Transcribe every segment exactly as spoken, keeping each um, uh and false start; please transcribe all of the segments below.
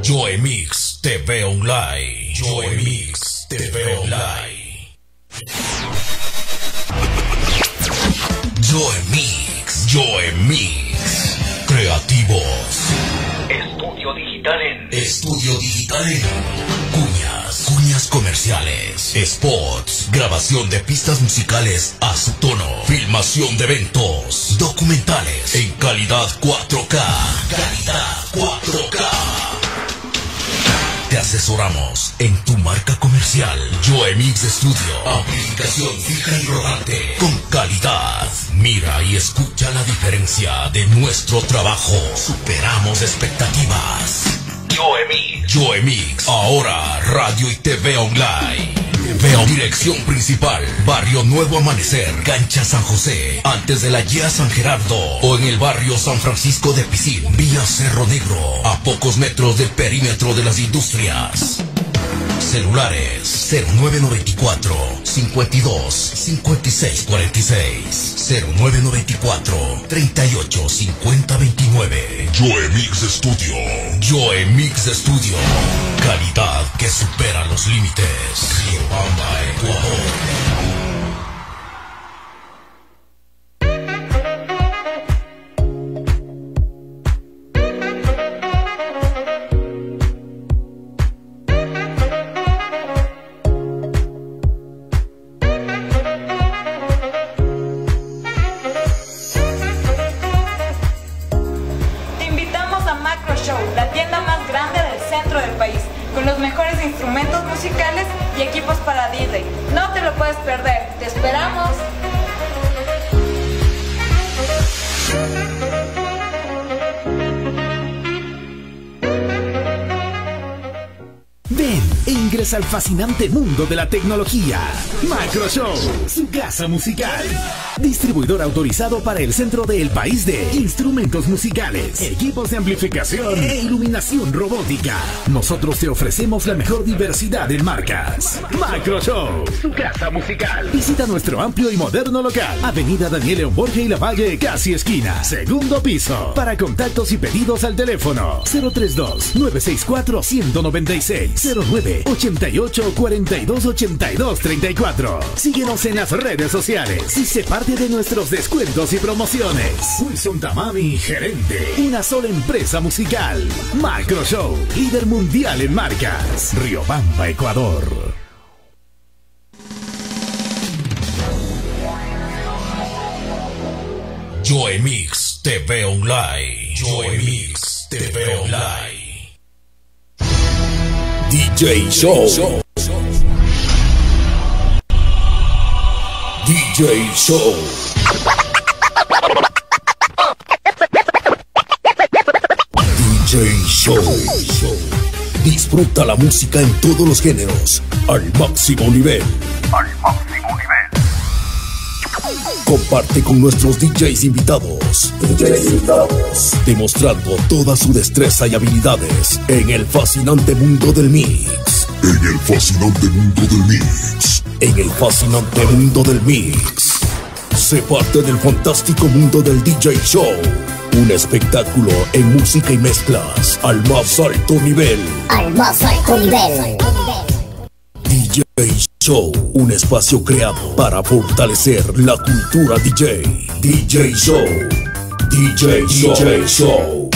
Joe Mix T V Online. Joe Mix T V Online. Joe Mix. Joe Mix. Creativos. Estudio digital en. Estudio digital en. Cuñas. Cuñas comerciales. Spots. Grabación de pistas musicales a su tono. Filmación de eventos. Documentales. En calidad cuatro K. Calidad cuatro K. Te asesoramos en tu marca comercial. Joe Mix Studio. Aplicación fija y rodante. Con calidad. Mira y escucha la diferencia de nuestro trabajo. Superamos expectativas. Joe Mix. Joe Mix. Ahora radio y T V online. Veo dirección principal, barrio Nuevo Amanecer, Cancha San José, antes de la G I A San Gerardo, o en el barrio San Francisco de Pisín, vía Cerro Negro, a pocos metros del perímetro de las industrias. Celulares cero nueve nueve cuatro, cincuenta y dos, cincuenta y seis cuarenta y seis, cero nueve nueve cuatro, treinta y ocho, cincuenta veintinueve. Joe Mix Studio. Joe Mix Studio. Calidad que supera los límites. Riobamba, Ecuador. La tienda más grande del centro del país, con los mejores instrumentos musicales y equipos para D J. No te lo puedes perder, te esperamos. Ven e ingresa al fascinante mundo de la tecnología. Macro Show, su casa musical. Distribuidor autorizado para el centro del país de instrumentos musicales, equipos de amplificación e iluminación robótica. Nosotros te ofrecemos la mejor diversidad en marcas. Macro Show, su casa musical. Visita nuestro amplio y moderno local. Avenida Daniel León Borja y La Valle, casi esquina. Segundo piso. Para contactos y pedidos al teléfono cero tres dos, nueve seis cuatro, uno cero nueve seis, cero nueve, ochenta y ocho, cuarenta y dos, ochenta y dos, treinta y cuatro. Síguenos en las redes sociales y sé parte de nuestros descuentos y promociones. Wilson Tamami, gerente. Una sola empresa musical. Macro Show, líder mundial en marcas. Riobamba, Ecuador. Joe Mix T V Online. Joe Mix T V Online. D J Show. D J Show. D J Show. Disfruta la música en todos los géneros al máximo nivel. Al máximo nivel. Comparte con nuestros D Js invitados. D Js invitados. Demostrando toda su destreza y habilidades en el fascinante mundo del mix. En el fascinante mundo del mix. En el fascinante mundo del mix. Sé parte del fantástico mundo del D J Show. Un espectáculo en música y mezclas al más alto nivel. Al más alto nivel. D J Show, un espacio creado para fortalecer la cultura D J. D J Show. D J Show. D J Show.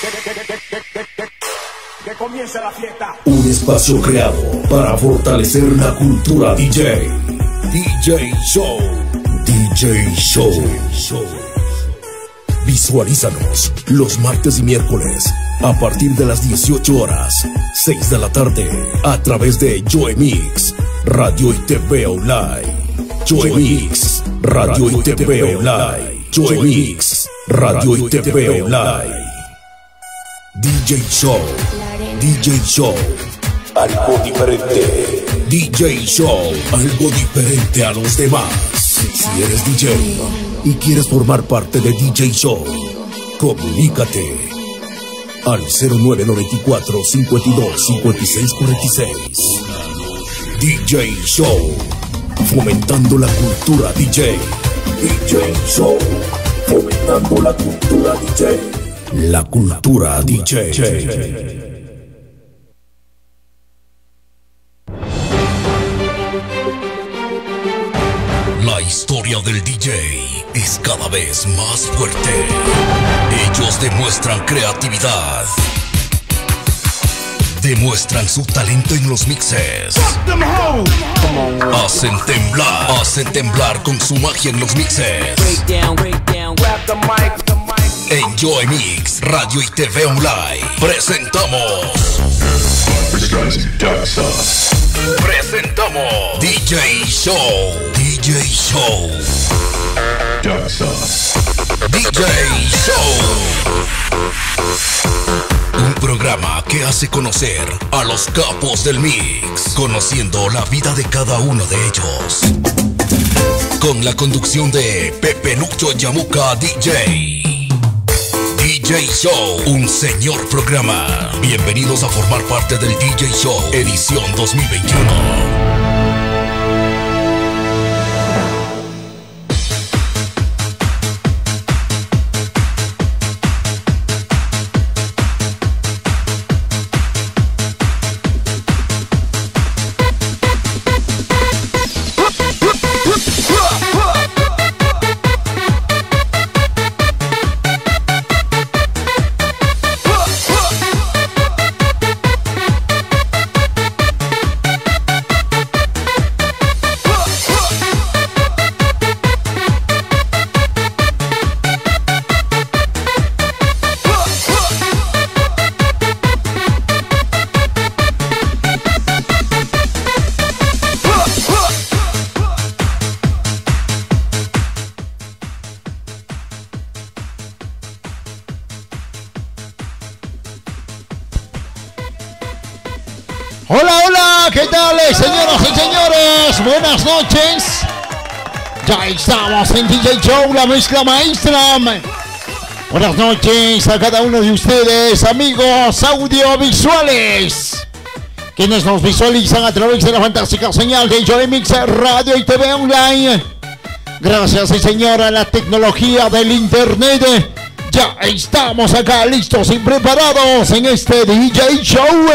Que comience la fiesta. Un espacio creado para fortalecer la cultura D J. D J Show. D J Show. Visualízanos los martes y miércoles a partir de las dieciocho horas, seis de la tarde, a través de Joe Mix, radio y T V online. Joe Mix, radio y T V online. Joe Mix, radio y T V online. D J Show. D J Show, algo diferente. D J Show, algo diferente a los demás. Si eres D J y quieres formar parte de D J Show, comunícate al cero nueve nueve cuatro, cincuenta y dos, cincuenta y seis cuarenta y seis. D J Show, fomentando la cultura D J. D J Show, fomentando la cultura D J. La cultura D J. historia del D J es cada vez más fuerte. Ellos demuestran creatividad, demuestran su talento en los mixes, hacen temblar, hacen temblar con su magia en los mixes. En Joe Mix Radio y T V Online presentamos Presentamos D J Show, D J Show, D J Show. Un programa que hace conocer a los capos del mix, conociendo la vida de cada uno de ellos. Con la conducción de Pepe Lucho Yamuca D J. D J Show, un señor programa. Bienvenidos a formar parte del D J Show, edición dos mil veintiuno. Hola, hola, ¿qué tal, señoras y señores? Buenas noches. Ya estamos en D J Show, la mezcla maestra. Buenas noches a cada uno de ustedes, amigos audiovisuales, quienes nos visualizan a través de la fantástica señal de Joe Mix Radio y T V Online. Gracias, sí, señora, a la tecnología del internet. Ya estamos acá listos y preparados en este D J Show,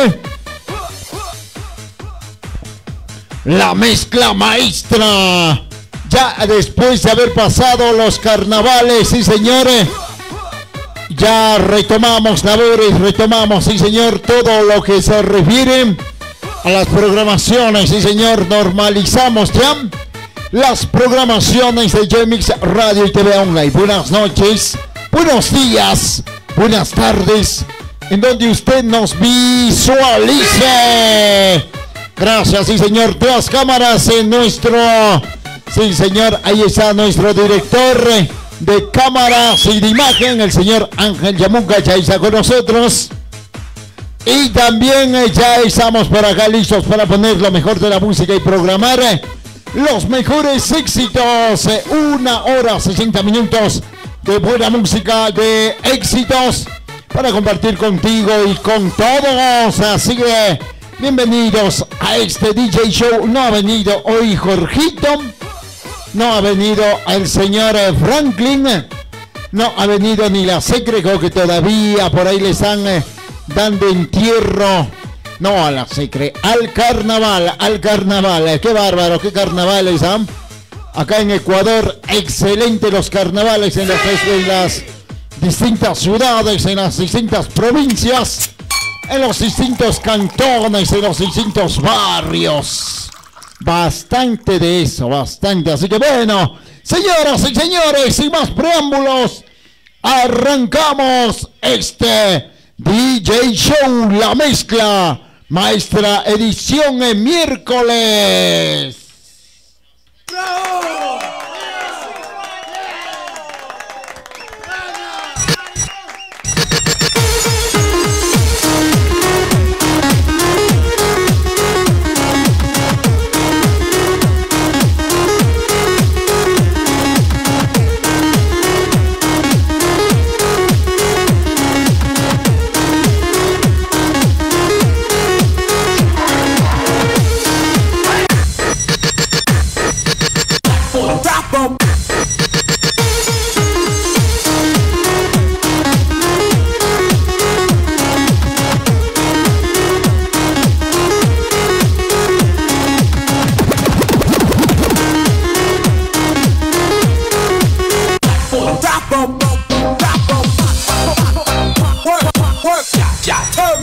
la mezcla maestra. Ya después de haber pasado los carnavales, sí, señores, ya retomamos labores, retomamos, sí, señor, todo lo que se refiere a las programaciones, sí, señor. Normalizamos ya las programaciones de Joe Mix Radio y T V Online. Buenas noches, buenos días, buenas tardes, en donde usted nos visualice. Gracias, sí, señor. Dos cámaras en nuestro... Sí, señor. Ahí está nuestro director de cámaras y de imagen, el señor Ángel Yamuca, ya está con nosotros. Y también ya estamos por acá listos para poner lo mejor de la música y programar los mejores éxitos. Una hora, sesenta minutos de buena música, de éxitos para compartir contigo y con todos. Así que... bienvenidos a este D J Show. No ha venido hoy Jorgito, no ha venido el señor Franklin, no ha venido ni la Secreco, que todavía por ahí le están eh, dando entierro. No a la Secre, al carnaval, al carnaval. Qué bárbaro, qué carnavales, ¿eh? Acá en Ecuador, excelente los carnavales en las, en las distintas ciudades, en las distintas provincias, en los distintos cantones, en los distintos barrios. Bastante de eso, bastante. Así que bueno, señoras y señores, sin más preámbulos, arrancamos este D J Show, la mezcla maestra, edición en miércoles. ¡Bravo!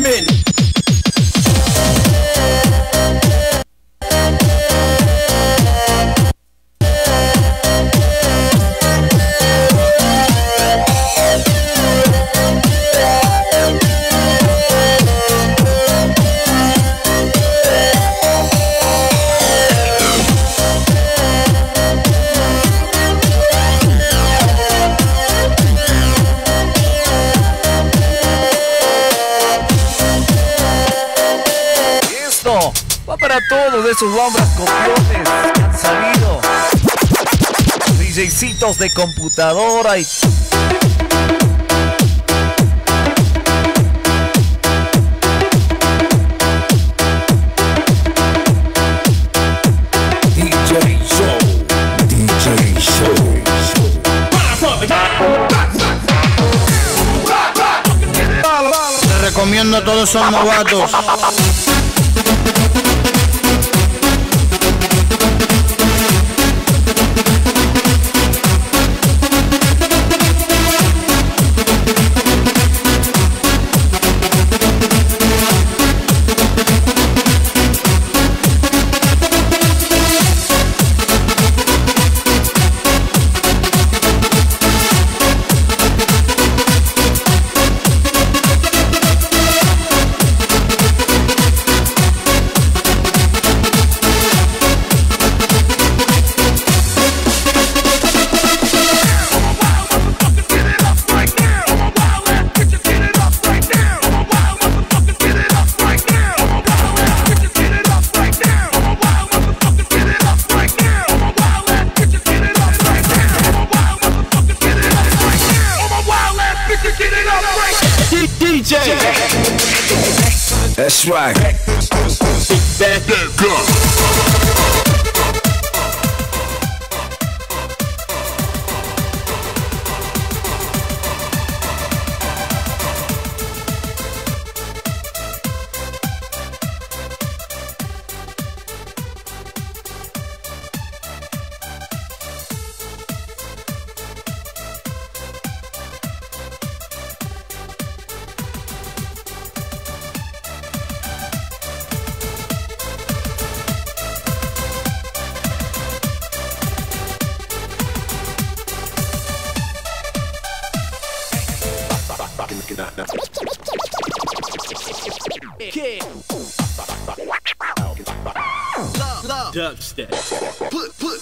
entertainment. Va para todos esos hombres copiones que han salido, DJcitos de computadora y D J Show, D J Show. Te recomiendo a todos esos novatos. D J. That's right. That gun. Dubstep. Put, put.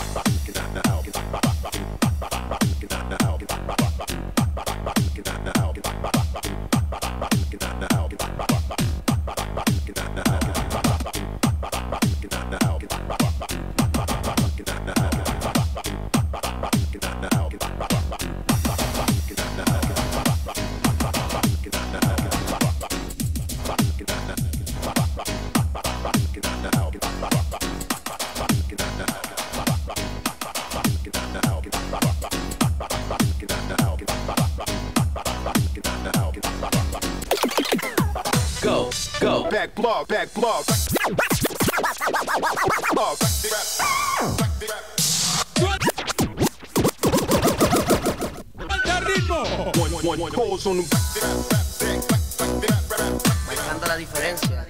Go, go. Back block, back block. Me encanta la diferencia.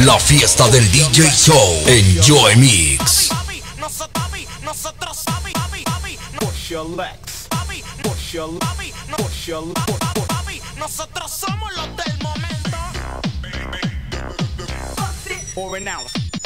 La fiesta del D J Show en Joe Mix. Push your legs. Push your, push your, nosotros somos los del momento. Over now.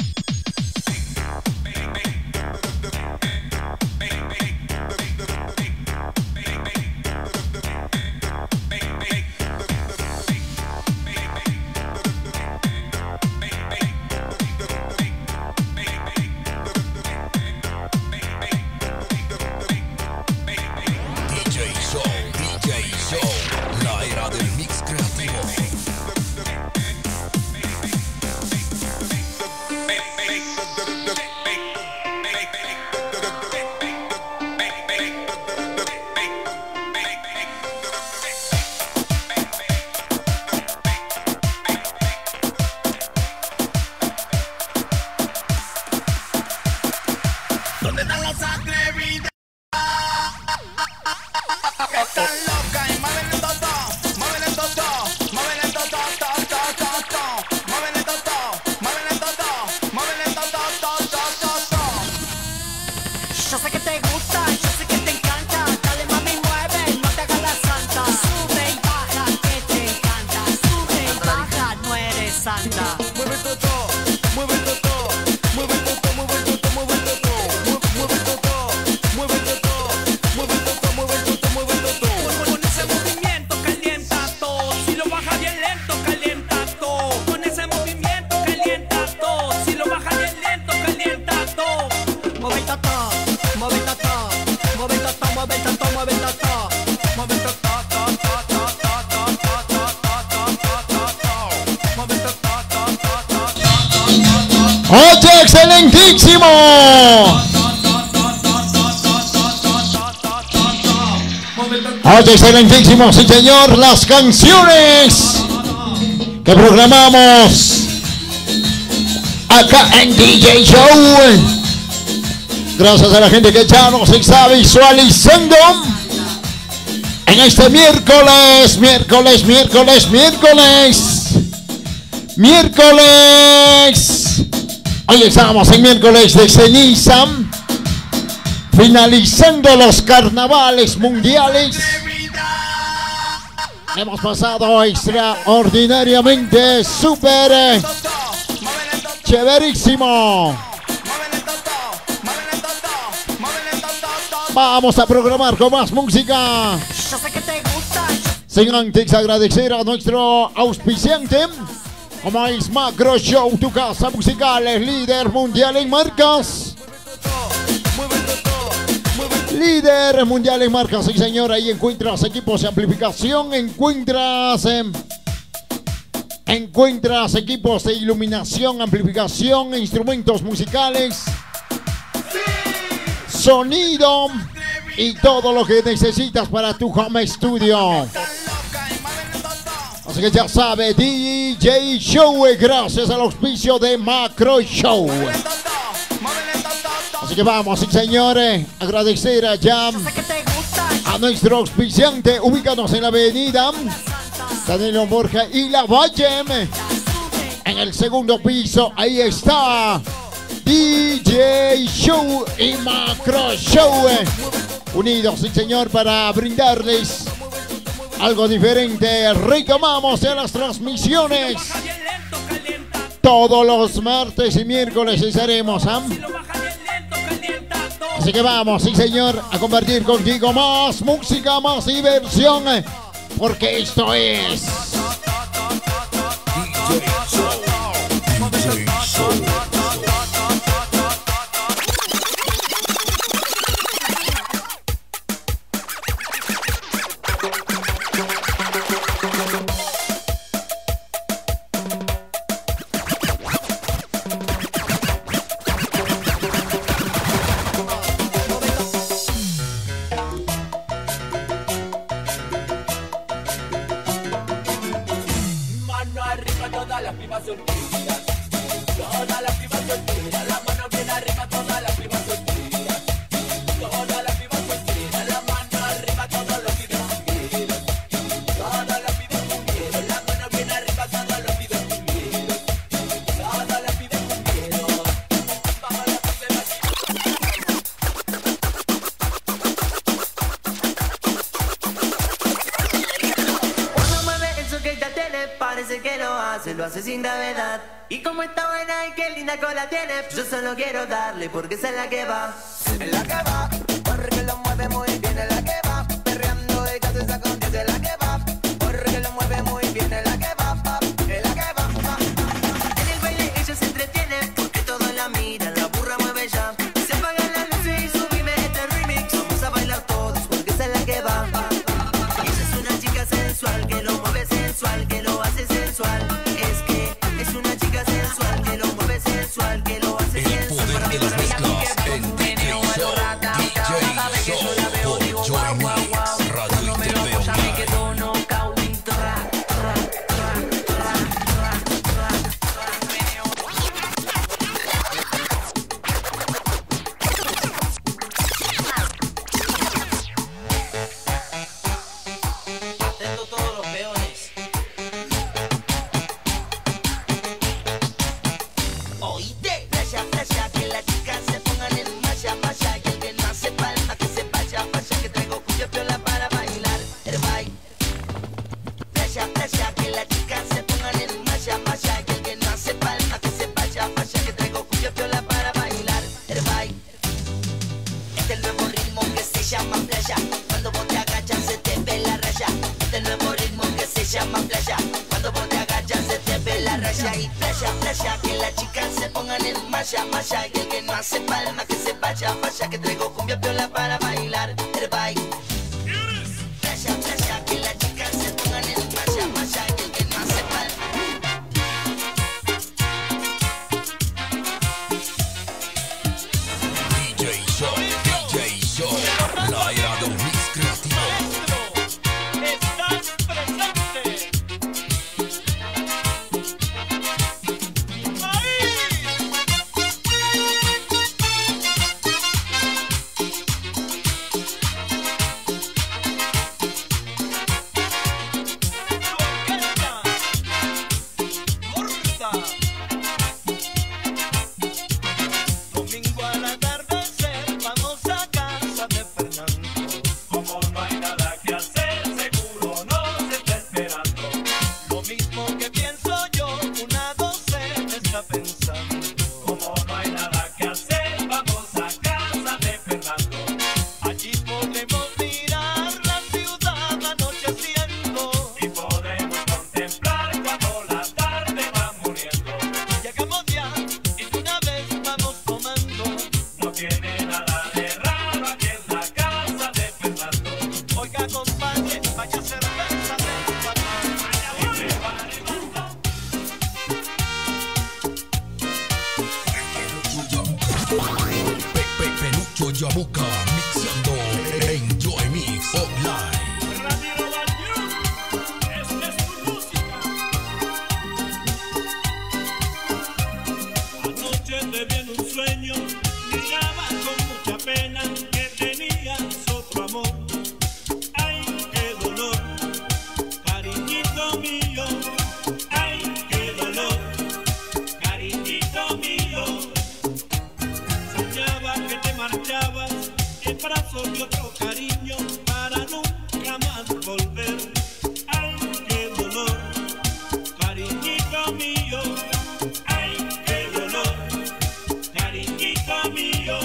¡Oye, excelentísimo! Oye, excelentísimo, sí señor, las canciones que programamos acá en D J Show. Gracias a la gente que ya nos está visualizando en este miércoles, miércoles, miércoles, miércoles, miércoles. Hoy estamos en miércoles de ceniza, finalizando los carnavales mundiales. Hemos pasado extraordinariamente súper chéverísimo. Vamos a programar con más música. Sin antes agradecer a nuestro auspiciante, como es Macro Show, tu casa musical es líder mundial en marcas. Líder mundial en marcas, sí señor. Ahí encuentras equipos de amplificación, encuentras eh, encuentras equipos de iluminación, amplificación, instrumentos musicales, sonido y todo lo que necesitas para tu home studio. Así que ya sabe, D J Show, gracias al auspicio de Macro Show. Así que vamos, sí, señores, agradecer allá a nuestro auspiciante. Ubícanos en la avenida Danilo Borja y La Valle. En el segundo piso, ahí está D J Show y Macro Show. Unidos, sí, señor, para brindarles algo diferente. Retomamos de las transmisiones todos los martes y miércoles estaremos, ¿eh? Así que vamos, sí señor, a compartir contigo más música, más diversión, porque esto es D J Show. D J Show. parece que lo hace, lo hace sin gravedad. Y como está buena y qué linda cola tiene, yo solo quiero darle porque esa es la que va. Es la que va, porque lo mueve muy bien, es la que va. Perreando de casa esa contienda, es la que va. Porque lo mueve muy bien, es la que va, pa, es la que va, pa. En el baile ella se entretiene, porque todos la miran, la burra mueve ya. Se apagan las luces y subime este remix. Vamos a bailar todos porque esa es la que va. Ella es una chica sensual, que lo mueve sensual, que lo hace sensual. Es que es una chica sensual, que lo mueve sensual, que lo hace sensual. El poder de las mezclas en D J Show, D J Show, por Joy Mix, Radio y T V Online. Yabuca mixando en Joy Mix Online. Esta es tu música. Anoche te vi en un sueño, miraba con mucha pena que tenías otro amor. Ay, qué dolor, cariñito mío. Ay, qué dolor, cariñito mío. Soñaba que te marchabas en brazos de otro cariño para nunca más volver. Ay, qué dolor, cariñito mío. Ay, qué dolor, cariñito mío.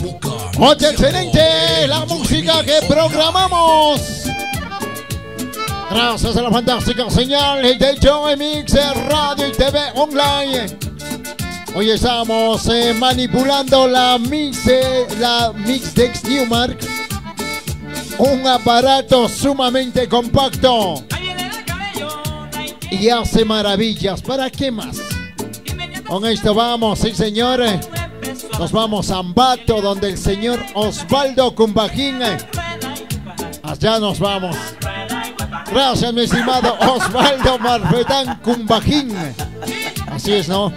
Oye, excelente la música que programamos. Gracias a la fantástica señal de Joe Mix Radio y T V Online. Hoy estamos eh, manipulando la Mix, eh, la Mixdex Newmark. Un aparato sumamente compacto. Y hace maravillas. ¿Para qué más? Con esto vamos, sí señores. Nos vamos a Ambato, donde el señor Osvaldo Cumbajín. Allá nos vamos. Gracias, mi estimado Osvaldo Marfetán Cumbajín. Así es, ¿no?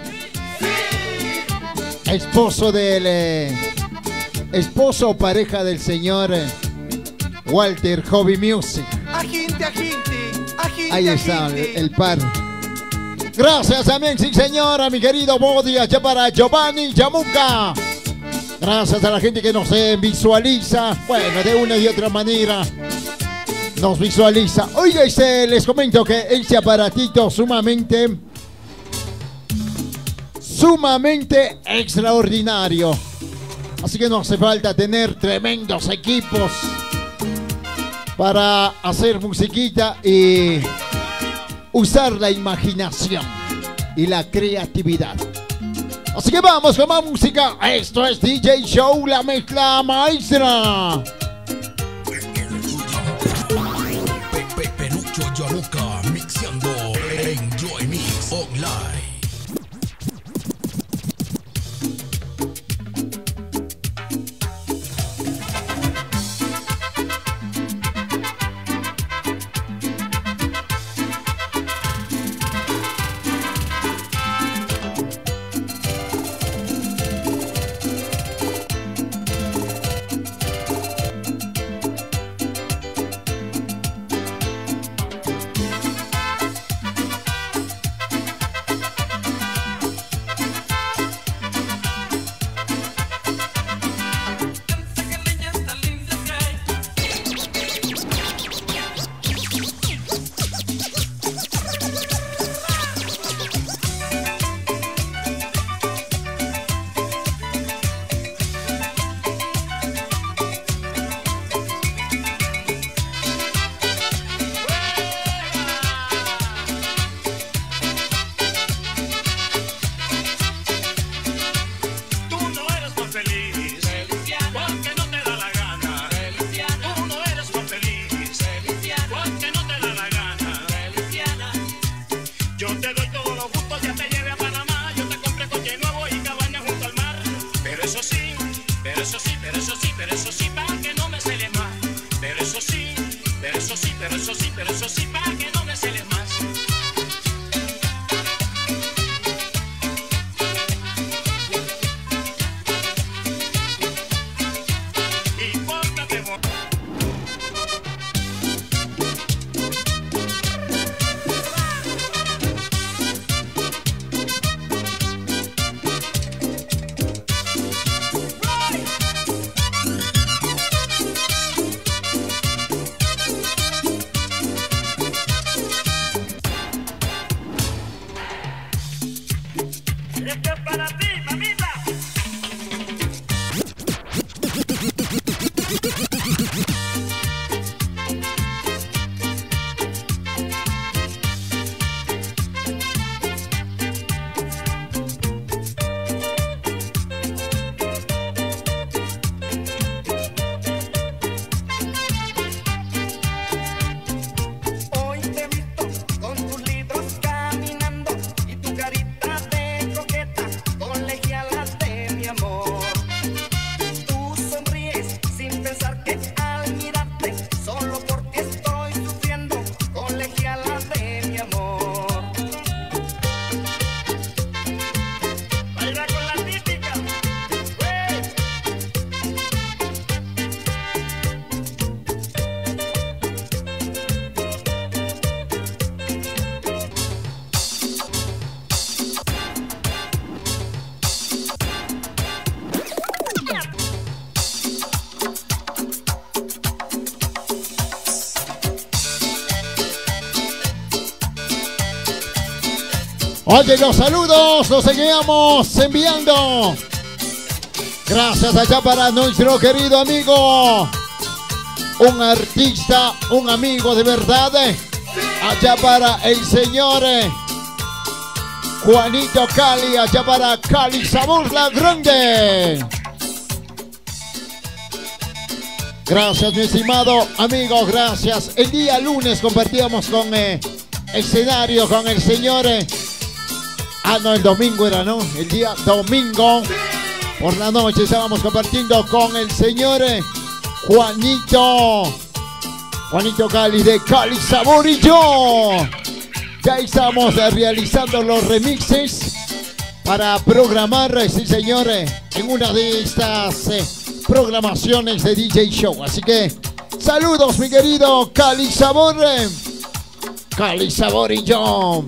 Esposo del... Eh, esposo o pareja del señor eh, Walter Hobby Music. Aginte, aginte, aginte. Ahí está el, el par. Gracias también, sí señora, mi querido Body, allá para Giovanni Yamuca. Gracias a la gente que nos eh, visualiza. Bueno, de una y otra manera nos visualiza. Oiga, este, les comento que este aparatito sumamente, sumamente extraordinario. Así que no hace falta tener tremendos equipos para hacer musiquita y usar la imaginación y la creatividad. Así que vamos con más música. Esto es D J Show, la mezcla maestra. Penucho Yamuca mixeando en Joe Mix Online. Oye, los saludos los seguimos enviando. Gracias allá para nuestro querido amigo, un artista, un amigo de verdad, allá para el señor eh, Juanito Cali, allá para Cali Sabor La Grande. Gracias, mi estimado amigo, gracias. El día lunes compartíamos con eh, escenario con el señor eh, ah no, el domingo era, ¿no? El día domingo por la noche estábamos compartiendo con el señor eh, Juanito Juanito Cali de Cali Sabor y yo. Ya estamos eh, realizando los remixes para programar, eh, sí señor, eh, en una de estas eh, programaciones de D J Show. Así que saludos, mi querido Cali Sabor, eh, Cali Sabor y yo.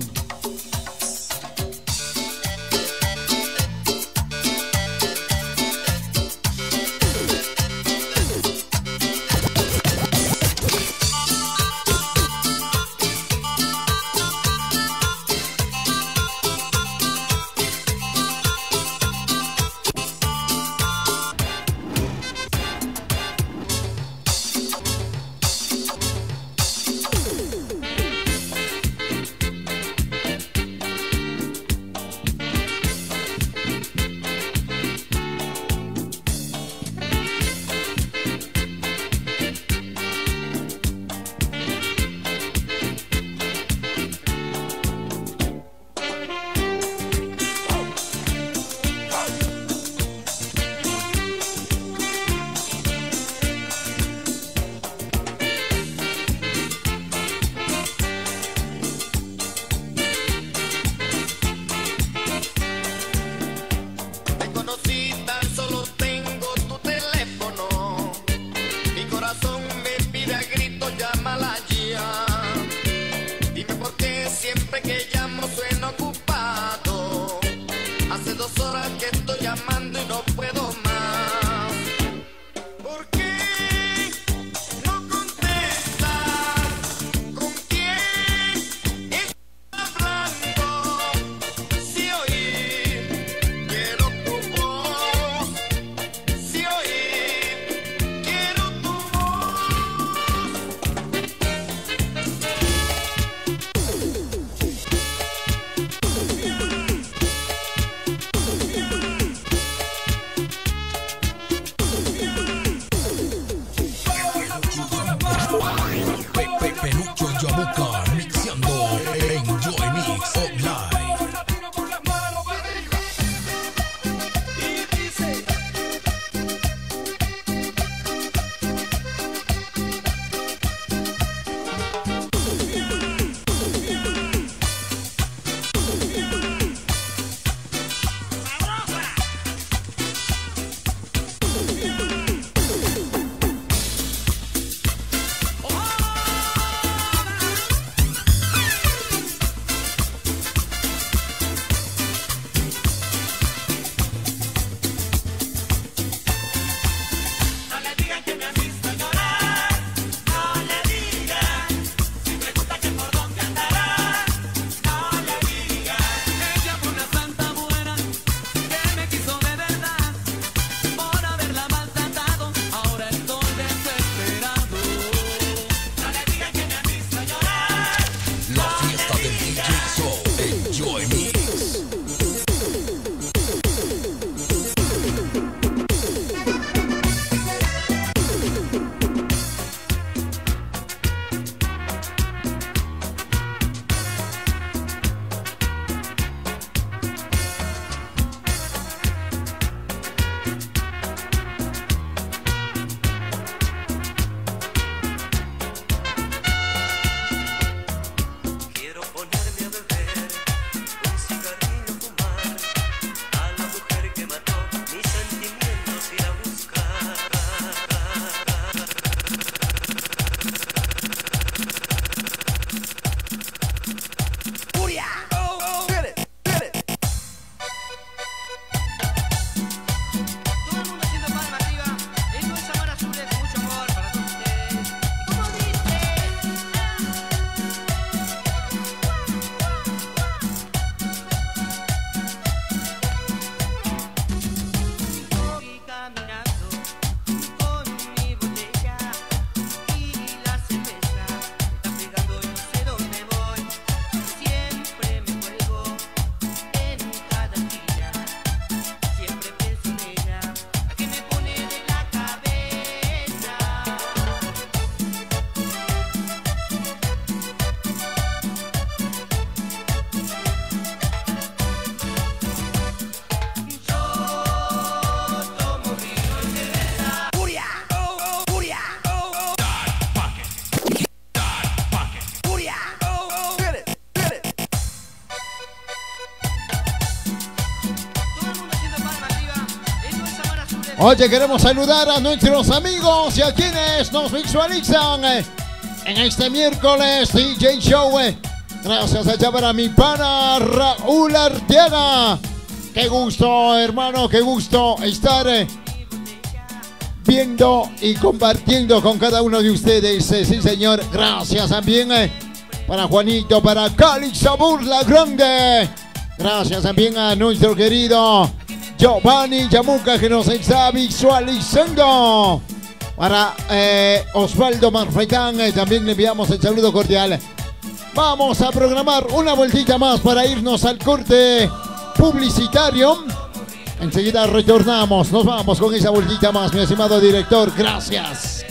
Oye, queremos saludar a nuestros amigos y a quienes nos visualizan eh, en este miércoles D J Show. Eh. Gracias allá para mi pana Raúl Arteaga. Qué gusto, hermano, qué gusto estar eh, viendo y compartiendo con cada uno de ustedes. Eh, sí, señor. Gracias también eh, para Juanito, para Cali Sabor La Grande. Gracias también a nuestro querido Giovanni Yamuca, que nos está visualizando. Para eh, Osvaldo Marfetán eh, también le enviamos el saludo cordial. Vamos a programar una vueltita más para irnos al corte publicitario. Enseguida retornamos, nos vamos con esa vueltita más, mi estimado director. Gracias.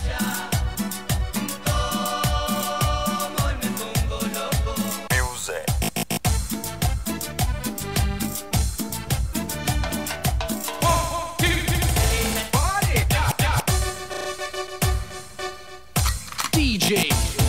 D J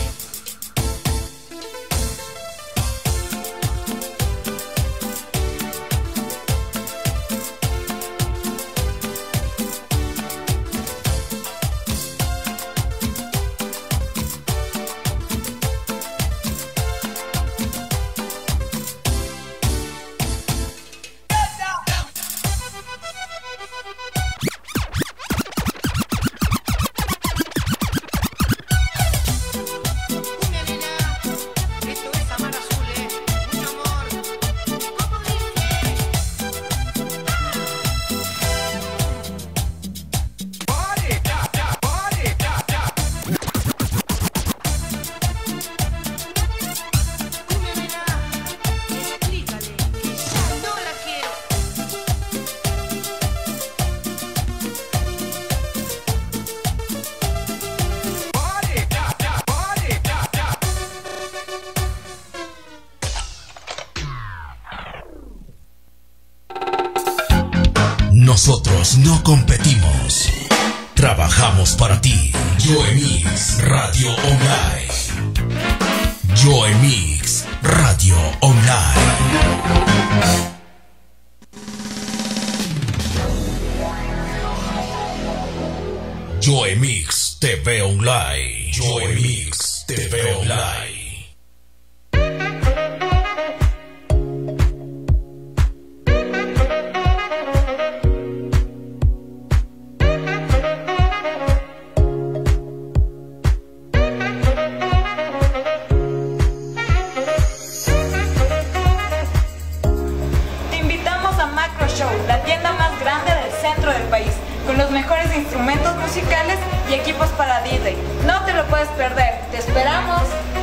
Nosotros no competimos, trabajamos para ti. Joe Mix Radio Online. Joe Mix Radio Online. Joe Mix T V Online. Joe Mix T V Online. La tienda más grande del centro del país, con los mejores instrumentos musicales y equipos para D J. No te lo puedes perder, te esperamos.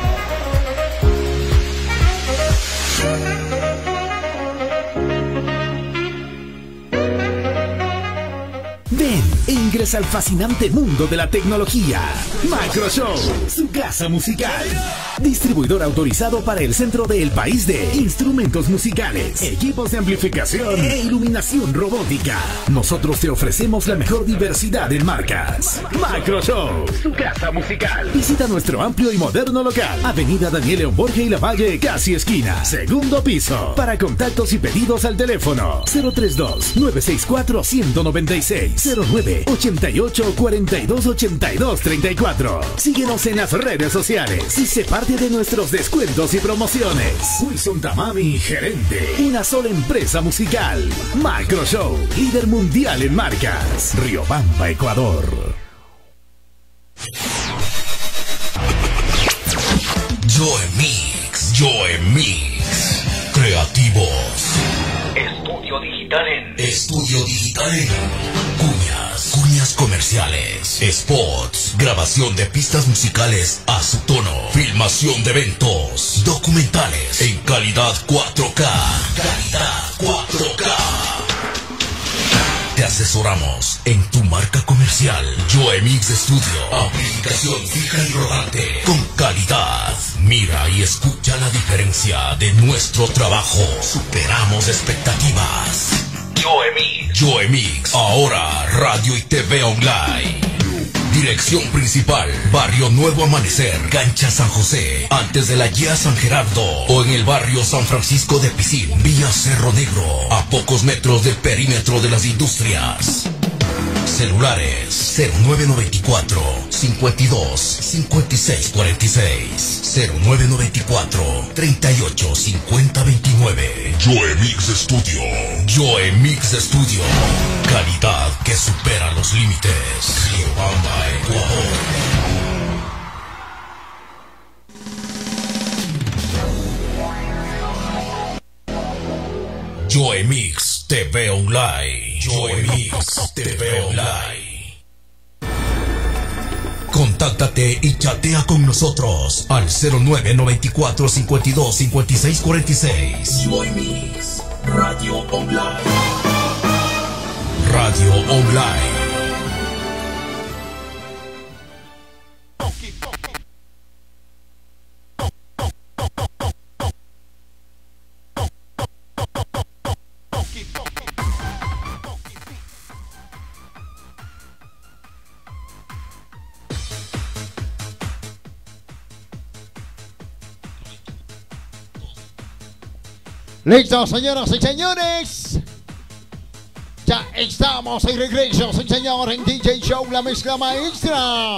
Ven e ingresa al fascinante mundo de la tecnología. Macro Show, su casa musical. Distribuidor autorizado para el centro del país de instrumentos musicales, equipos de amplificación e iluminación robótica. Nosotros te ofrecemos la mejor diversidad en marcas. Macro Show, su casa musical. Visita nuestro amplio y moderno local. Avenida Daniel León Borja y Lavalle, casi esquina. Segundo piso. Para contactos y pedidos al teléfono cero tres dos, nueve seis cuatro, uno cero nueve seis, cero nueve, ochenta y ocho, cuarenta y dos, ochenta y dos, treinta y cuatro. Síguenos en las redes sociales y sé parte de nuestros descuentos y promociones. Wilson Tamami, gerente. Una sola empresa musical. Macro Show, líder mundial en marcas. Riobamba, Ecuador. Joe Mix, Joe Mix. Creativos. Estudio digital en. Estudio digital en. Cuñas, cuñas comerciales, spots, grabación de pistas musicales a su tono, filmación de eventos, documentales en calidad cuatro K. Calidad cuatro K. Te asesoramos en tu marca comercial. Joe Mix Studio. Aplicación fija y rodante. Con calidad. Mira y escucha la diferencia de nuestro trabajo. Superamos expectativas. Joe Mix. Joe Mix. Ahora radio y T V online. Dirección principal, Barrio Nuevo Amanecer, Cancha San José, antes de la Guía San Gerardo, o en el barrio San Francisco de Pisín, vía Cerro Negro, a pocos metros del perímetro de las industrias. Celulares cero nueve nueve cuatro, cincuenta y dos, cincuenta y seis cuarenta y seis, cero nueve nueve cuatro, treinta y ocho, cincuenta veintinueve. Joe Mix Studio. Joe Mix Studio. Calidad que supera los límites. Riobamba, Ecuador. Joe Mix T V Online. Joe Mix T V Online. Contáctate y chatea con nosotros al cero nueve nueve cuatro, cincuenta y dos, cincuenta y seis cuarenta y seis. Joe Mix Radio Online. Radio Online. Listo, señoras y señores. Ya estamos en regreso, sí, señor, en D J Show, la mezcla maestra.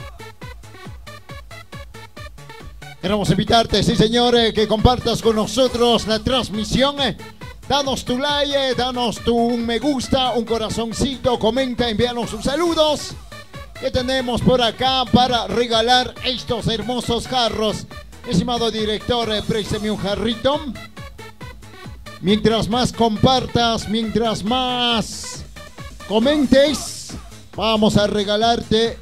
Queremos invitarte, sí, señor, eh, que compartas con nosotros la transmisión. Eh. Danos tu like, eh, danos tu me gusta, un corazoncito, comenta, envíanos sus saludos. Que tenemos por acá para regalar estos hermosos jarros. Estimado director, eh, préstame un jarrito. Mientras más compartas, mientras más comentes, vamos a regalarte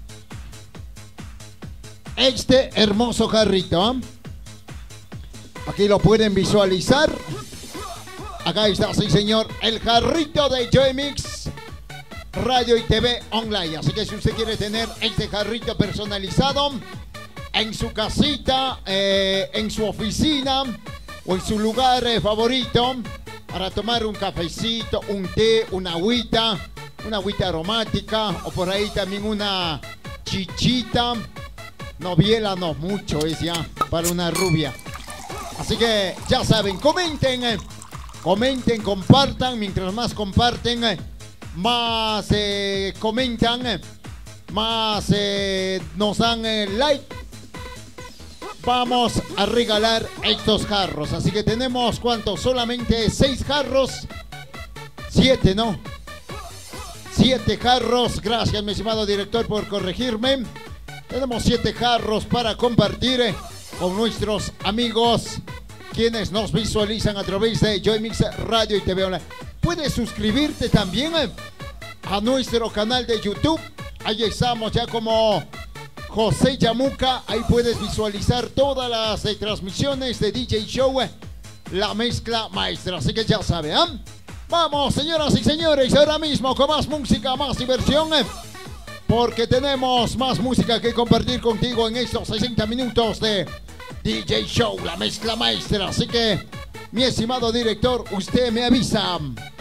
este hermoso jarrito. ¿eh? Aquí lo pueden visualizar. Acá está, sí señor, el jarrito de Joe Mix Radio y T V Online. Así que si usted quiere tener este jarrito personalizado en su casita, eh, en su oficina o en su lugar eh, favorito para tomar un cafecito, un té, una agüita, una agüita aromática o por ahí también una chichita. No biélanos mucho, es ya para una rubia. Así que ya saben, comenten, eh, comenten, compartan. Mientras más comparten, eh, más eh, comentan, eh, más eh, nos dan eh, like. Vamos a regalar estos jarros. Así que tenemos, ¿cuántos? Solamente seis jarros. Siete, ¿no? Siete jarros. Gracias, mi estimado director, por corregirme. Tenemos siete jarros para compartir eh, con nuestros amigos quienes nos visualizan a través de Joe Mix Radio y T V Online. Puedes suscribirte también eh, a nuestro canal de YouTube. Ahí estamos ya como José Yamuca, ahí puedes visualizar todas las eh, transmisiones de D J Show, eh, la mezcla maestra. Así que ya saben, ¿eh? Vamos, señoras y señores, ahora mismo con más música, más diversión, eh, porque tenemos más música que compartir contigo en estos sesenta minutos de D J Show, la mezcla maestra. Así que, mi estimado director, usted me avisa.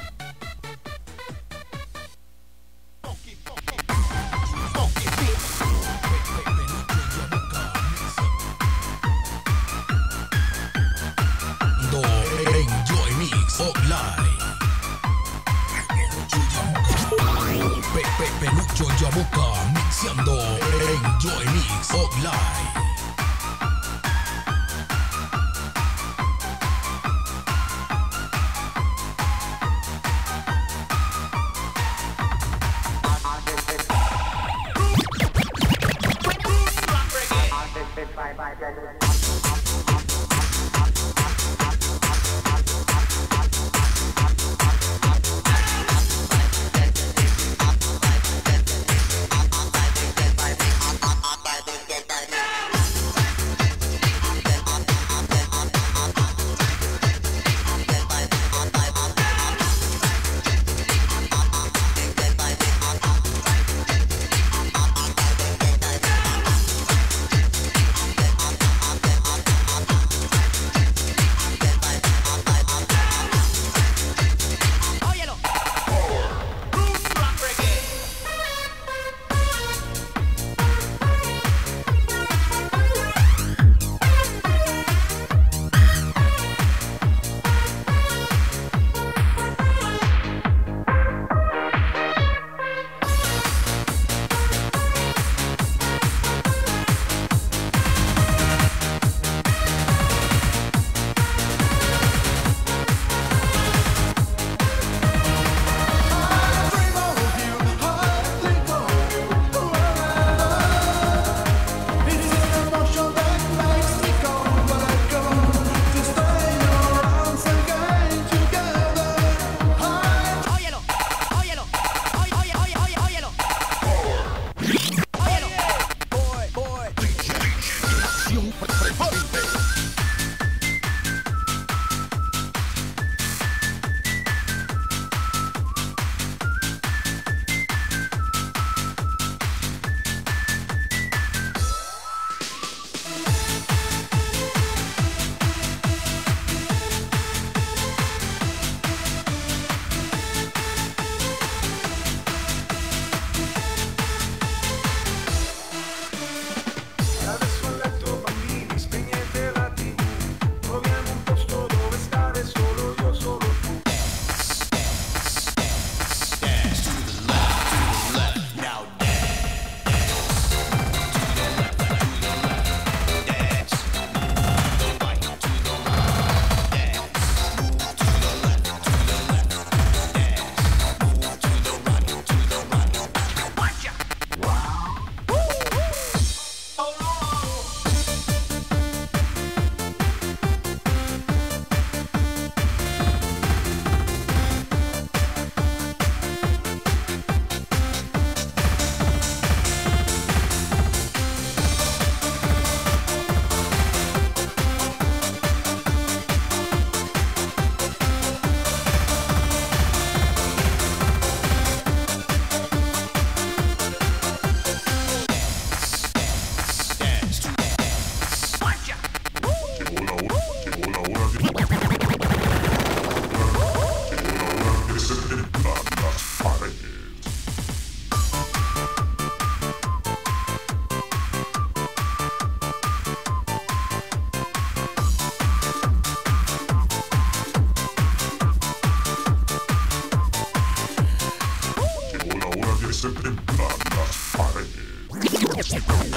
Pelucho Yamuca mixeando en Joe Mix Online.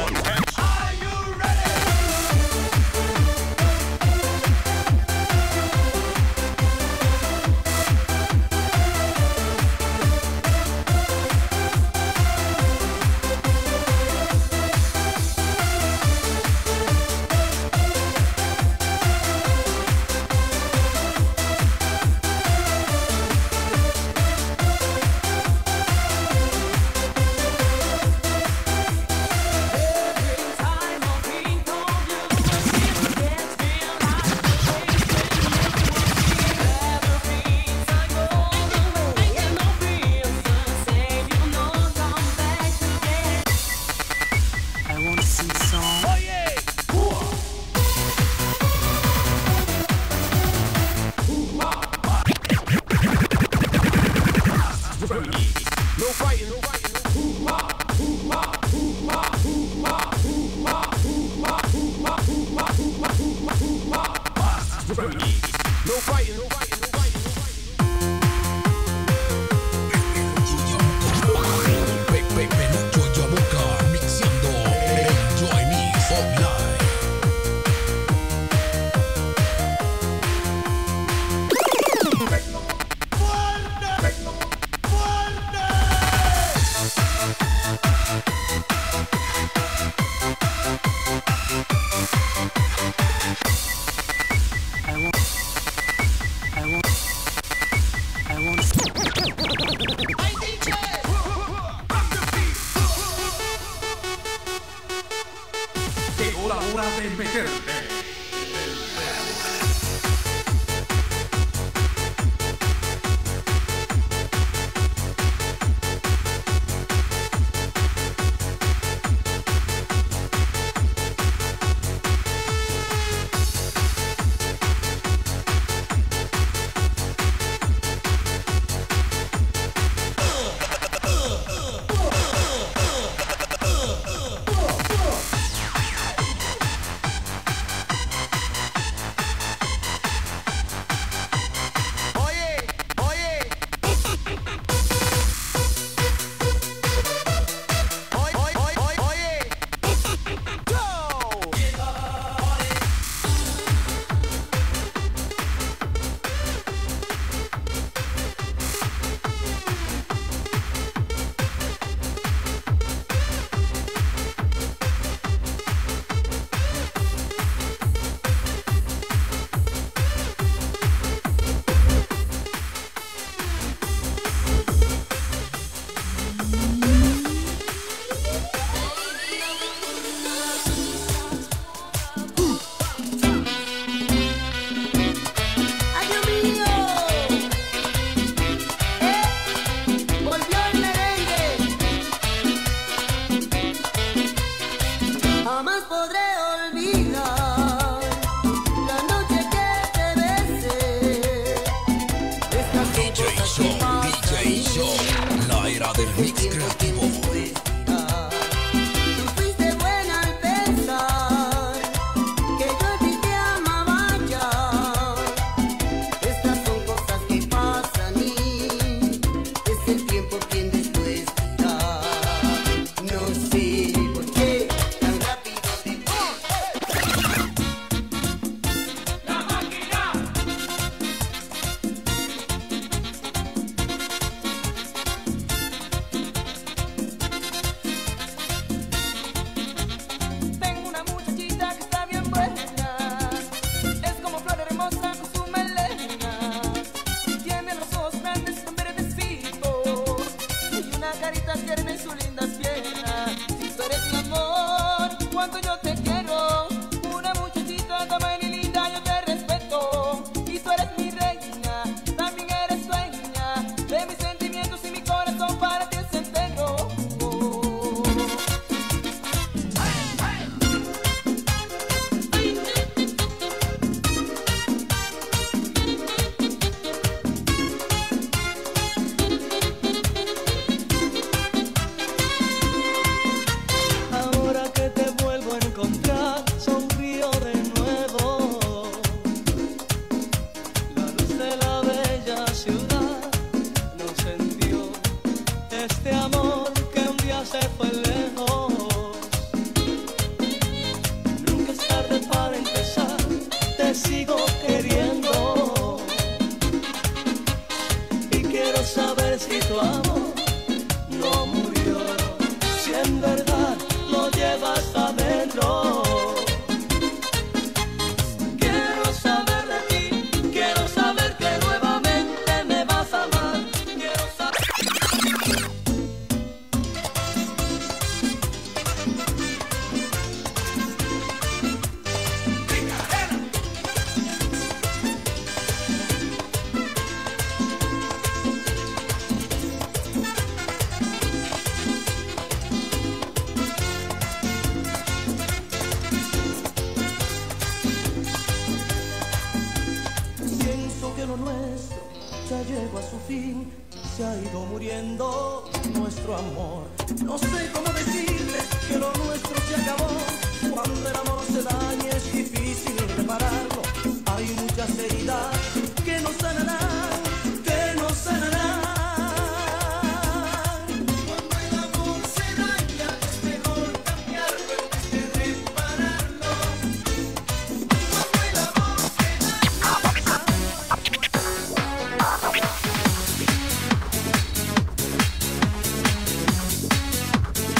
Ahora que te vuelvo a encontrar, amor. No sé cómo decirle que lo nuestro se acabó. Cuando el amor se daña es difícil repararlo. Hay muchas heridas que no sanarán, que no sanarán. Cuando el amor se daña es mejor cambiarlo en vez de repararlo. Cuando el amor se daña.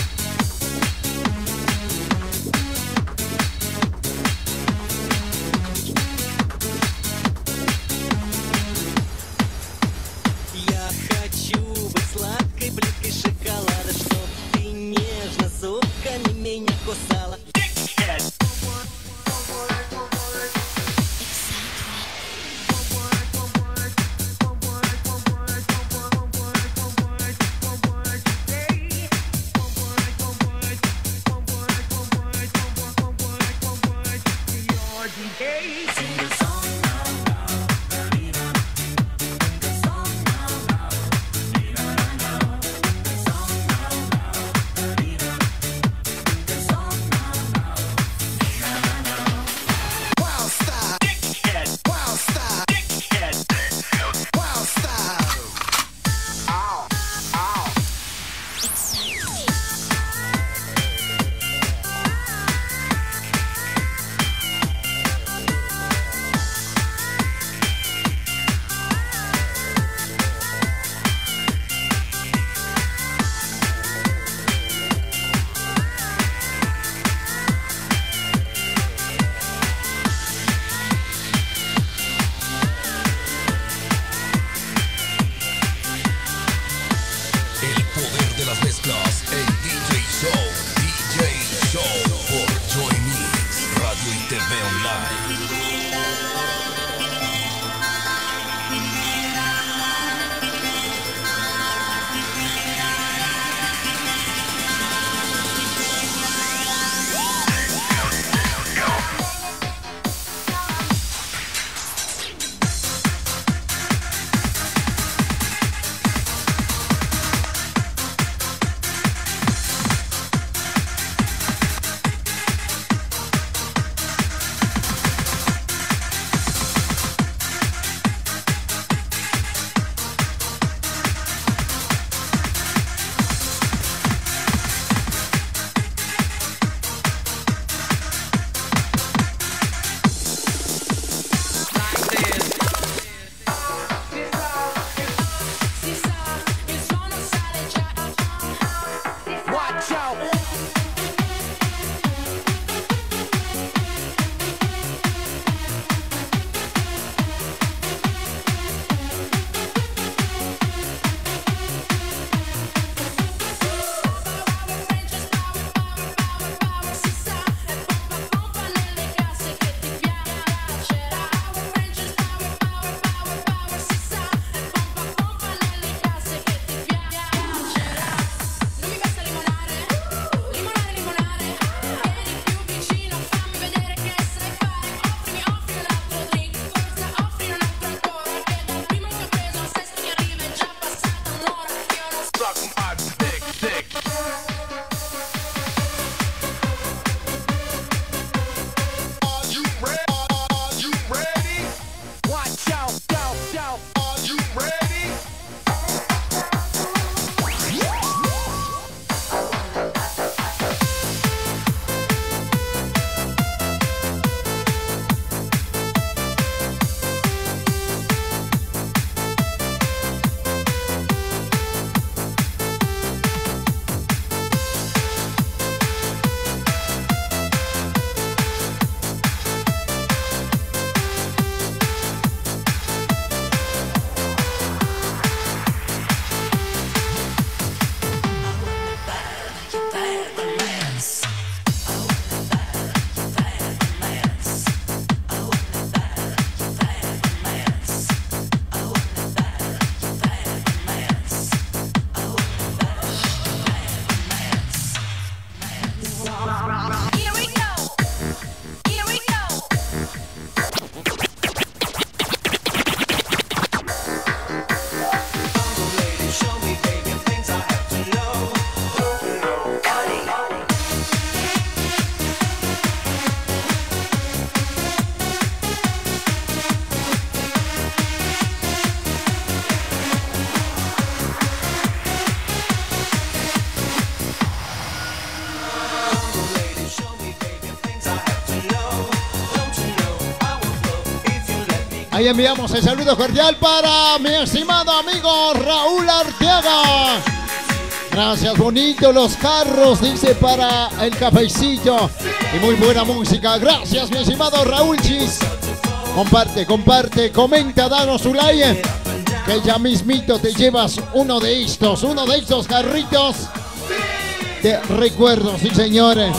Ahí enviamos el saludo cordial para mi estimado amigo Raúl Arteaga. Gracias, bonito los carros, dice, para el cafecillo. Y muy buena música. Gracias, mi estimado Raúl Chis. Comparte, comparte, comenta, danos su like. Que ya mismito te llevas uno de estos, uno de estos carritos de recuerdos, sí, señores.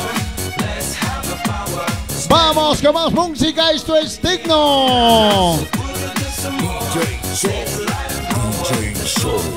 Vamos con más música, esto es Tecno. D J Soul, D J Soul.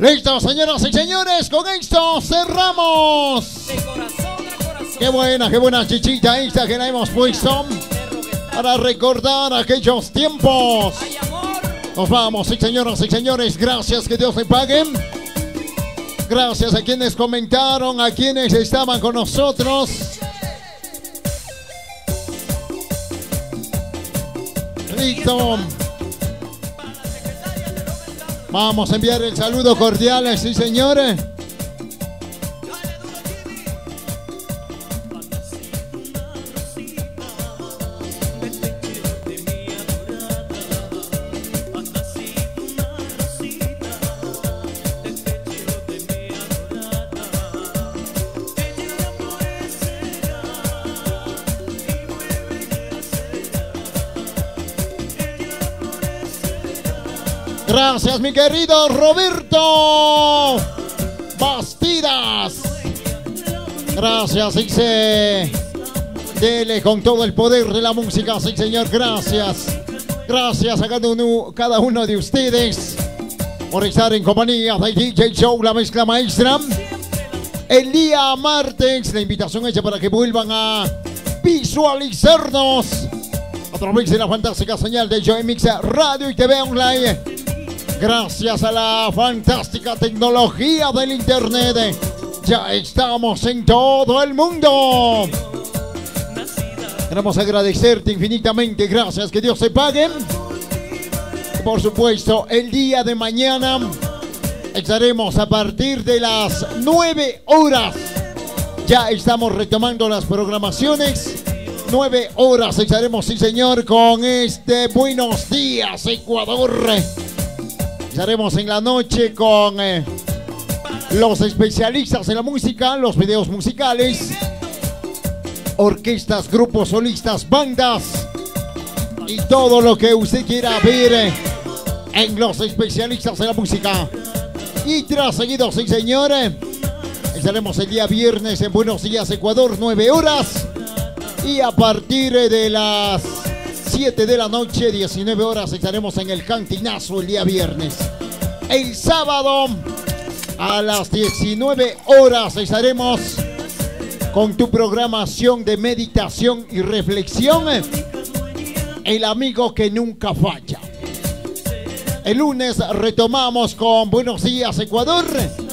Listo, señoras y señores, con esto cerramos. Qué buena, qué buena chichita esta que la hemos puesto para recordar aquellos tiempos. Nos vamos, sí, señoras y señores, gracias, que Dios le pague. Gracias a quienes comentaron, a quienes estaban con nosotros. Listo. Vamos a enviar el saludo cordial, sí, señores. Gracias, mi querido Roberto Bastidas. Gracias, dice. Dele con todo el poder de la música, sí, señor. Gracias. Gracias a cada uno, cada uno de ustedes por estar en compañía de D J Show, la mezcla maestra. El día martes, la invitación hecha para que vuelvan a visualizarnos a través de la fantástica señal de Joe Mix Radio y T V Online. Gracias a la fantástica tecnología del internet, ya estamos en todo el mundo. Queremos agradecerte infinitamente, gracias, que Dios te pague. Por supuesto, el día de mañana estaremos a partir de las nueve horas. Ya estamos retomando las programaciones. nueve horas estaremos, sí, señor, con este Buenos Días, Ecuador. Estaremos en la noche con eh, los especialistas en la música, los videos musicales, orquestas, grupos, solistas, bandas y todo lo que usted quiera ver eh, en los especialistas en la música. Y tras seguido, sí, señores, estaremos el día viernes en Buenos Días, Ecuador, nueve horas. Y a partir de las siete de la noche, diecinueve horas, estaremos en el Cantinazo el día viernes. El sábado a las diecinueve horas estaremos con tu programación de meditación y reflexión, El amigo que nunca falla. El lunes retomamos con Buenos Días, Ecuador.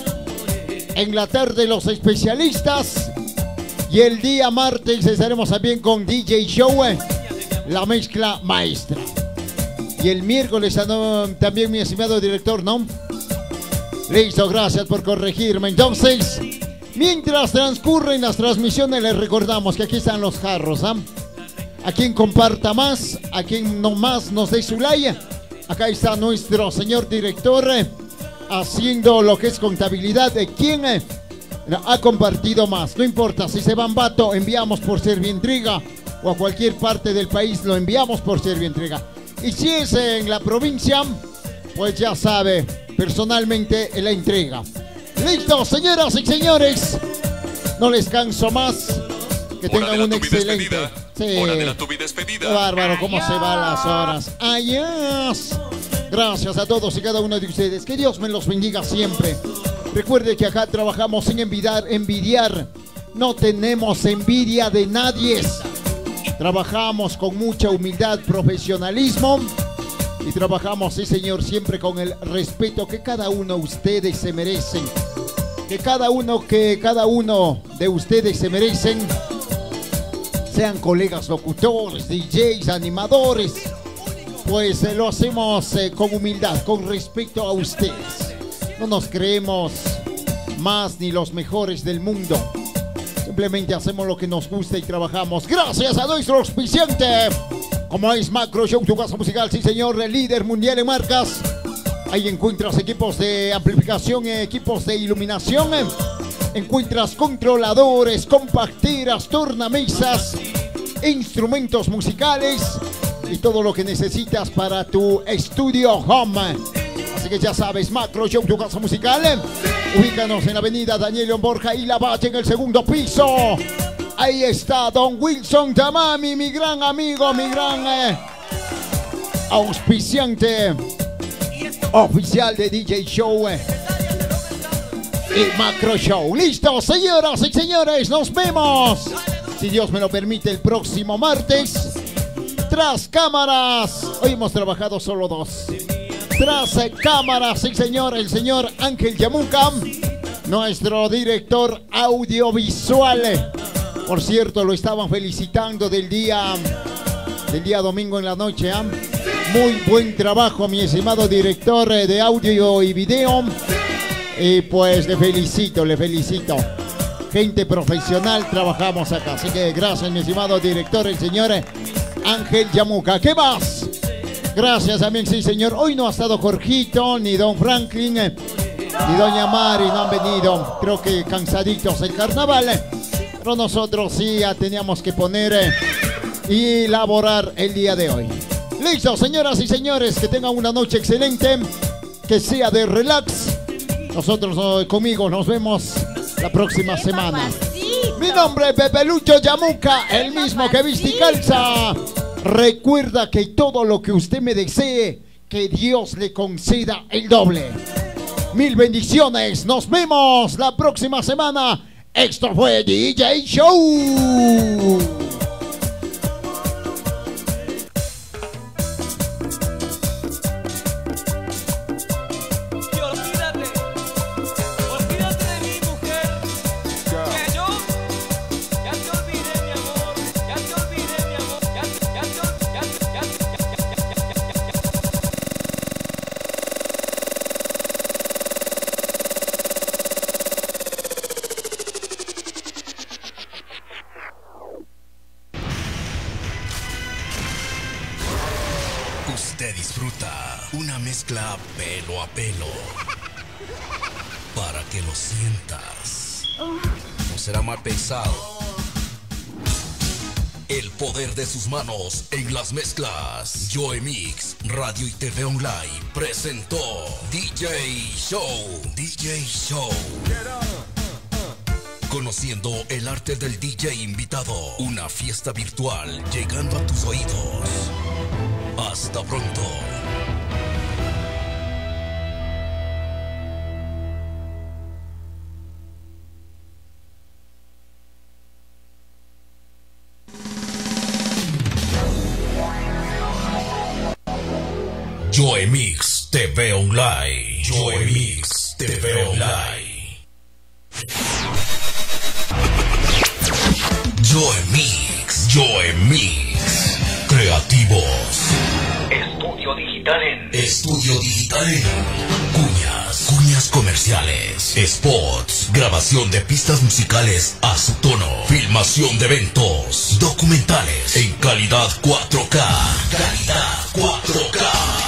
En la tarde, los especialistas. Y el día martes estaremos también con D J Show, la mezcla maestra. Y el miércoles también, mi estimado director, ¿no? Listo, gracias por corregirme. Entonces, mientras transcurren las transmisiones, les recordamos que aquí están los jarros, ¿ah? A quien comparta más, a quien no más nos dé su like. Acá está nuestro señor director eh, haciendo lo que es contabilidad de quién eh, ha compartido más. No importa, si se va a Ambato, enviamos por Servientrega, o a cualquier parte del país lo enviamos por Servientrega. Y si es en la provincia, pues ya sabe, personalmente la entrega. Listo, señoras y señores, no les canso más. Que tengan un excelente. Sí. Hora de la tu despedida. Qué bárbaro, cómo se van las horas. Adiós. Gracias a todos y cada uno de ustedes. Que Dios me los bendiga siempre. Recuerde que acá trabajamos sin envidiar, envidiar. No tenemos envidia de nadie. Trabajamos con mucha humildad, profesionalismo. Y trabajamos, sí, señor, siempre con el respeto que cada uno de ustedes se merecen. Que cada uno, que cada uno de ustedes se merecen. Sean colegas locutores, D Js, animadores. Pues eh, lo hacemos eh, con humildad, con respeto a ustedes. No nos creemos más ni los mejores del mundo. Simplemente hacemos lo que nos gusta y trabajamos. Gracias a nuestro auspiciante, como es Macro Show, tu casa musical, sí, señor, el líder mundial en marcas. Ahí encuentras equipos de amplificación, equipos de iluminación. Encuentras controladores, compacteras, tornamesas, instrumentos musicales y todo lo que necesitas para tu estudio home. Así que ya sabes, Macro Show, tu casa musical. Ubícanos en la avenida Daniel León Borja y Lavalle, en el segundo piso. Ahí está Don Wilson Tamami, mi gran amigo, mi gran eh, auspiciante oficial de D J Show. y Macro Show. Listo, señoras y señores, nos vemos, si Dios me lo permite, el próximo martes. Tras cámaras, hoy hemos trabajado solo dos. Tras eh, cámaras, sí señor, el señor Ángel Yamuca, nuestro director audiovisual. Por cierto, lo estaban felicitando del día, del día domingo en la noche. ¿eh? Muy buen trabajo, mi estimado director eh, de audio y video. Y pues le felicito, le felicito. Gente profesional, trabajamos acá. Así que gracias, mi estimado director, el señor Ángel Yamuca. ¿Qué más? Gracias también, sí señor. Hoy no ha estado Jorgito, ni don Franklin, eh, ni doña Mari, no han venido. Creo que cansaditos el carnaval. Eh. Pero nosotros sí ya teníamos que poner eh, y elaborar el día de hoy. Listo, señoras y señores, que tengan una noche excelente, que sea de relax. Nosotros eh, conmigo nos vemos la próxima semana. Mi nombre es Pepelucho Yamuca, el mismo que viste y calza. Recuerda que todo lo que usted me desee, que Dios le conceda el doble. Mil bendiciones, nos vemos la próxima semana. Esto fue D J Show. Usted disfruta una mezcla pelo a pelo para que lo sientas. No será mal pensado. El poder de sus manos en las mezclas. Joe Mix Radio y T V Online presentó D J Show. D J Show. Conociendo el arte del D J invitado. Una fiesta virtual llegando a tus oídos. Hasta pronto. Joe Mix T V Online. Joe Mix T V Online. Joe Mix. Joe Mix. Creativos. Estudio digital en. Estudio digital en. Cuñas. Cuñas comerciales. Spots. Grabación de pistas musicales a su tono. Filmación de eventos. Documentales. En calidad cuatro K. Calidad cuatro K.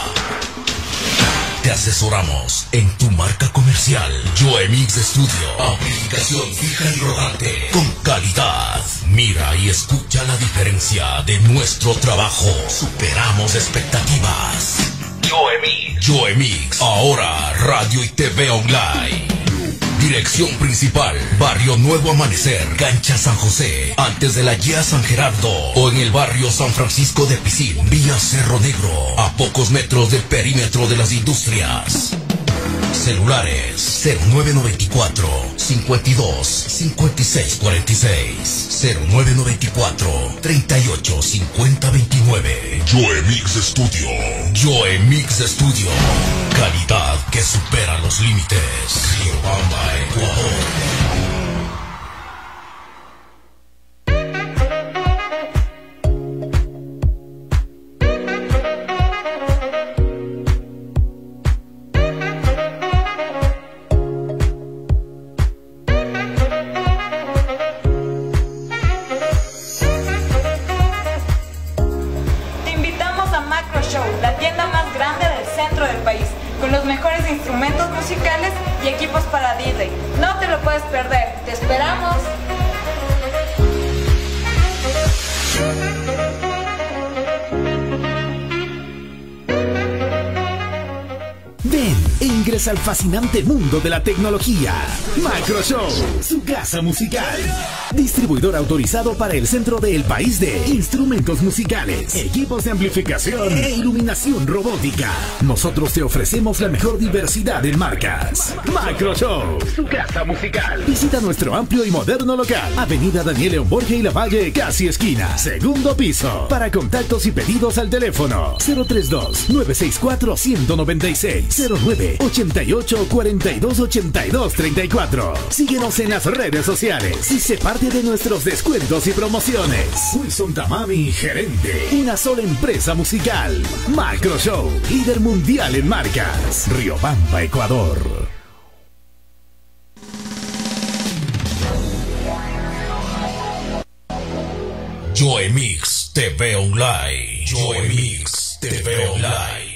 Te asesoramos en tu marca comercial. Joe Mix Studio. Aplicación fija y rodante. Con calidad. Mira y escucha la diferencia de nuestro trabajo. Superamos expectativas. Joe Mix. Joe Mix. Ahora radio y T V Online. Dirección principal, Barrio Nuevo Amanecer, Cancha San José, antes de la G I A San Gerardo, o en el barrio San Francisco de Pisín, vía Cerro Negro, a pocos metros del perímetro de las industrias. Celulares cero nueve nueve cuatro, cincuenta y dos, cincuenta y seis cuarenta y seis, cero nueve nueve cuatro, treinta y ocho, cincuenta veintinueve. Joe Mix Studio. Joe Mix Studio. Calidad que supera los límites. Riobamba, Ecuador. La tienda más grande del centro del país, con los mejores instrumentos musicales y equipos para D J. No te lo puedes perder, te esperamos. Ven e ingresa Ingresa al fascinante mundo de la tecnología. Macro Show, su casa musical. Distribuidor autorizado para el centro del país de instrumentos musicales, equipos de amplificación e iluminación robótica. Nosotros te ofrecemos la mejor diversidad en marcas. Macro Show, su casa musical. Visita nuestro amplio y moderno local. Avenida Daniel León Borges y Lavalle, casi esquina. Segundo piso. Para contactos y pedidos al teléfono cero tres dos, nueve seis cuatro, uno nueve seis, cero nueve, ocho ocho, cuatro dos, ocho dos, tres cuatro. Síguenos en las redes sociales y sé parte de nuestros descuentos y promociones. Wilson Tamami, gerente. Una sola empresa musical. Macro Show, líder mundial en marcas. Riobamba, Ecuador. Joe Mix T V Online. Joe Mix T V Online.